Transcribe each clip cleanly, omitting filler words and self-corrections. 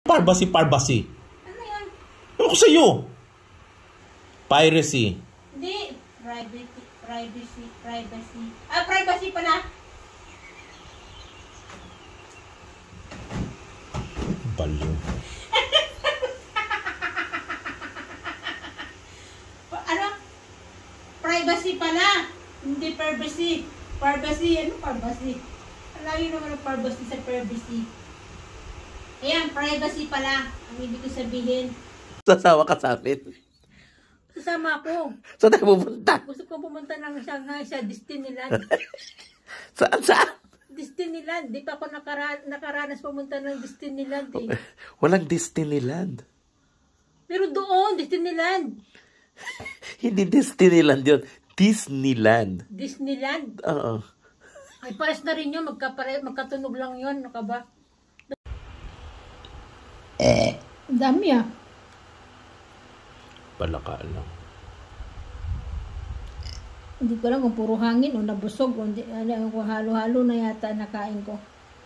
Privacy. Ano yan? Ano ko sa'yo? Piracy. Hindi. Privacy. Ah, privacy pala. Baliw. Ano? Privacy pala. Hindi privacy. Privacy. Ano privacy? Alayo naman ang privacy sa privacy. Ayan, privacy pala. Ang ibig ko sabihin. Sasawa ka sa amin. Sasama ako. Saan tayo pupunta? Gusto ko pumunta ng Shanghai sa Disneyland. Saan? Disneyland. Di pa ako nakaranas pumunta ng Disneyland eh. Walang Disneyland. Pero doon, Disneyland. Hindi Disneyland yun. Disneyland. Disneyland? Oo. Ay, pares na rin yun. Magkatunog lang yun. Ano ka ba? Dami ah. Palaka lang. Hindi ko lang kung puro hangin o nabusog o halo-halo na yata nakain ko.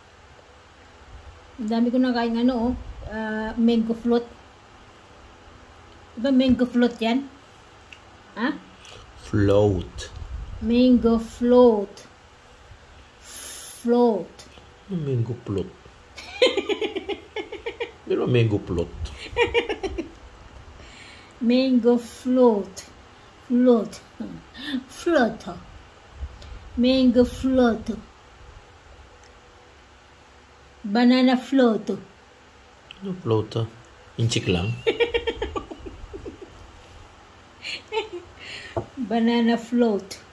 Ang dami ko nakain mango float. Diba mango float yan? Ha? Float. Mango float. Float. Mango float. Pero mango float. Mango float. Float. Float. Mango float. Banana float. Ano float? Inchik lang. Banana float.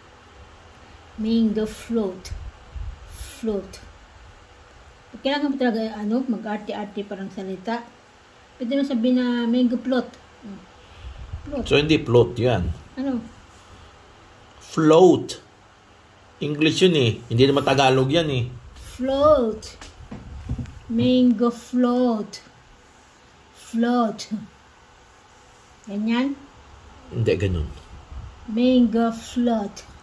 Mango float. Float. Kailangan mo talaga mag-arte-arte parang salita. Pwede mo sabihin na mango float. Float. So hindi float yan. Ano? Float. English yun eh. Hindi naman Tagalog yan eh. Float. Mango float. Float. Ganyan? Hindi, ganun. Mango float.